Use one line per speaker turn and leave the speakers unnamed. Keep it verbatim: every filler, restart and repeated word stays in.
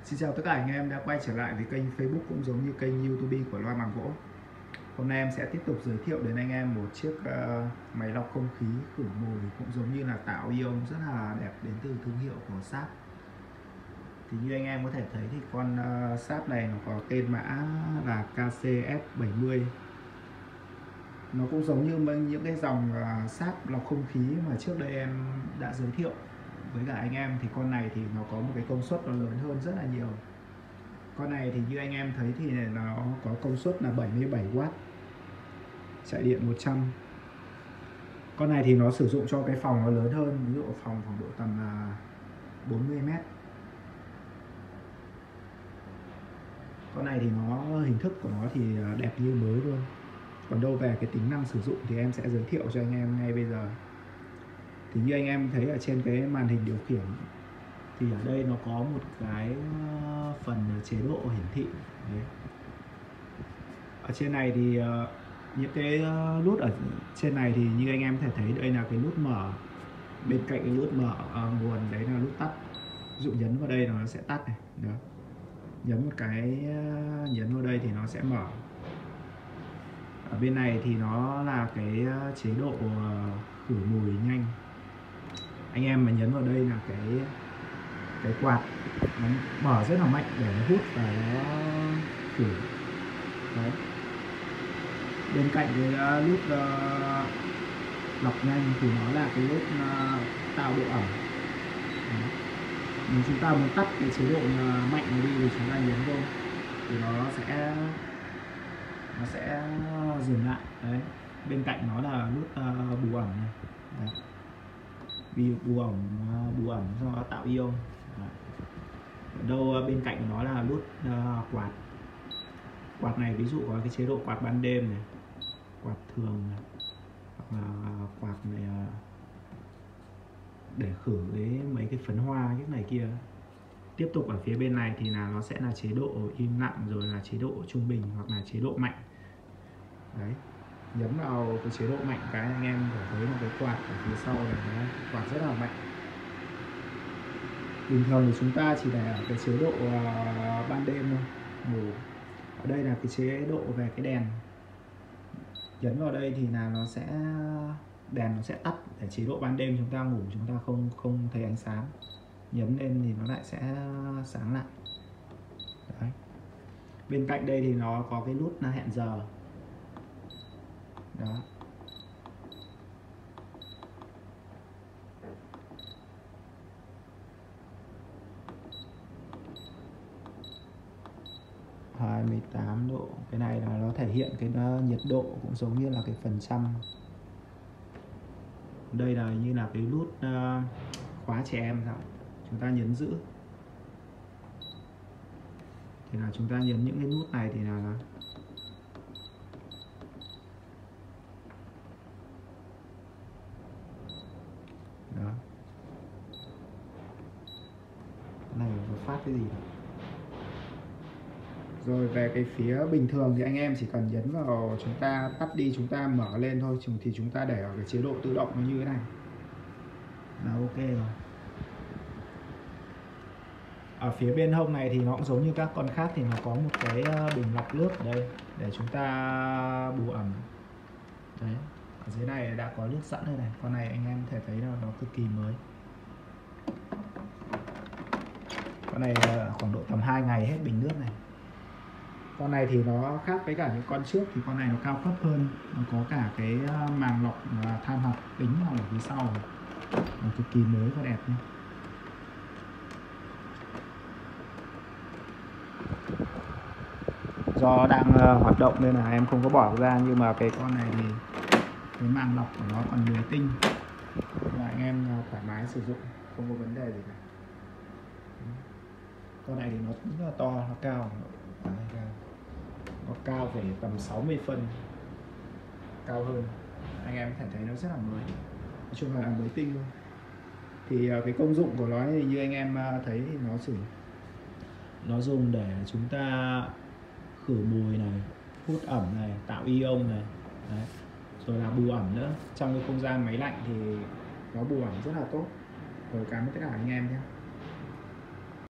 Xin chào tất cả anh em đã quay trở lại với kênh Facebook cũng giống như kênh YouTube của Loa Bằng Gỗ. Hôm nay em sẽ tiếp tục giới thiệu đến anh em một chiếc uh, máy lọc không khí khử mùi cũng giống như là tạo ion rất là đẹp đến từ thương hiệu của Sharp. Thì như anh em có thể thấy thì con uh, Sharp này nó có tên mã là K C S bảy mươi. Nó cũng giống như những cái dòng uh, Sharp lọc không khí mà trước đây em đã giới thiệu với cả anh em. Thì con này thì nó có một cái công suất nó lớn hơn rất là nhiều. Con này thì như anh em thấy thì nó có công suất là bảy mươi bảy oát, chạy điện một trăm. Con này thì nó sử dụng cho cái phòng nó lớn hơn, ví dụ phòng khoảng độ tầm là bốn mươi mét. Con này thì nó hình thức của nó thì đẹp như mới luôn. Còn đâu về cái tính năng sử dụng thì em sẽ giới thiệu cho anh em ngay bây giờ. Thì như anh em thấy ở trên cái màn hình điều khiển thì ở đây nó có một cái phần chế độ hiển thị. Đấy. Ở trên này thì uh, những cái nút ở trên này thì như anh em có thể thấy đây là cái nút mở, bên cạnh cái nút mở uh, nguồn đấy là nút tắt. Ví dụ nhấn vào đây nó sẽ tắt này. Đó. Nhấn một cái uh, nhấn vào đây thì nó sẽ mở. Ở bên này thì nó là cái chế độ uh, khử mùi nhanh. Anh em mà nhấn vào đây là cái cái quạt nó mở rất là mạnh để nó hút và nó khử. Đấy. Bên cạnh cái nút uh, lọc nhanh thì nó là cái nút uh, tạo độ ẩm. Đấy. Nếu chúng ta muốn tắt cái chế độ mạnh này đi thì chúng ta nhấn vô thì nó sẽ nó sẽ dừng lại. Đấy. Bên cạnh nó là nút uh, bù ẩm này. Đấy. Vì bù ẩm bù ẩm cho tạo ion. Đấy. Ở đâu bên cạnh nó là nút uh, quạt. Quạt này ví dụ có cái chế độ quạt ban đêm này, quạt thường này, hoặc là quạt này để khử cái mấy cái phấn hoa cái này kia. Tiếp tục ở phía bên này thì là nó sẽ là chế độ im lặng, rồi là chế độ trung bình hoặc là chế độ mạnh. Đấy. Nhấn vào cái chế độ mạnh cái anh em có thấy một cái quạt ở phía sau này, nó quạt rất là mạnh. Bình thường thì chúng ta chỉ để ở cái chế độ uh, ban đêm thôi, ngủ. Ở đây là cái chế độ về cái đèn. Nhấn vào đây thì là nó sẽ đèn nó sẽ tắt để chế độ ban đêm chúng ta ngủ chúng ta không không thấy ánh sáng. Nhấn lên thì nó lại sẽ sáng lại. Đấy. Bên cạnh đây thì nó có cái nút là hẹn giờ. Đó. hai mươi tám độ. Cái này là nó thể hiện cái nhiệt độ cũng giống như là cái phần trăm. Đây là như là cái nút uh, khóa trẻ em sao? Chúng ta nhấn giữ. Thì là chúng ta nhấn những cái nút này thì là, là đó. Cái này nó phát cái gì đó. Rồi về cái phía bình thường thì anh em chỉ cần nhấn vào, chúng ta tắt đi, chúng ta mở lên thôi, thì chúng ta để ở cái chế độ tự động nó như thế này là ok rồi. Ở phía bên hông này thì nó cũng giống như các con khác, thì nó có một cái bình lọc nước ở đây để chúng ta bù ẩm. Đấy. Ở dưới này đã có nước sẵn đây này. Con này anh em có thể thấy là nó cực kỳ mới. Con này khoảng độ tầm hai ngày hết bình nước này. Con này thì nó khác với cả những con trước, thì con này nó cao cấp hơn, nó có cả cái màng lọc than hoạt tính ở phía sau, nó cực kỳ mới và đẹp nhé. Do đang hoạt động nên là em không có bỏ ra, nhưng mà cái con này thì cái màng lọc của nó còn mười tinh, và anh em thoải mái sử dụng, không có vấn đề gì cả. Con này thì nó rất là to, nó cao, nó cao phải tầm sáu mươi phân, cao hơn. Anh em có thể thấy nó rất là mới, nói chung là mới tinh luôn. Thì cái công dụng của nó thì như anh em thấy thì nó sử nó dùng để chúng ta khử mùi này, hút ẩm này, tạo ion này. Đấy. Rồi là bù ẩm nữa. Trong cái không gian máy lạnh thì nó bù ẩm rất là tốt. Rồi cảm ơn tất cả anh em nhé.